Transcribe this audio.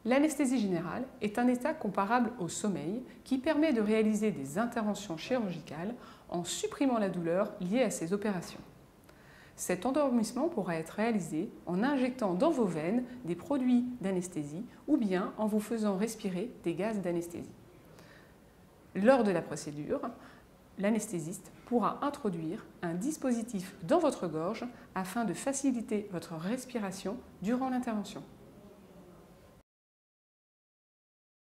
L'anesthésie générale est un état comparable au sommeil qui permet de réaliser des interventions chirurgicales en supprimant la douleur liée à ces opérations. Cet endormissement pourra être réalisé en injectant dans vos veines des produits d'anesthésie ou bien en vous faisant respirer des gaz d'anesthésie. Lors de la procédure, l'anesthésiste pourra introduire un dispositif dans votre gorge afin de faciliter votre respiration durant l'intervention.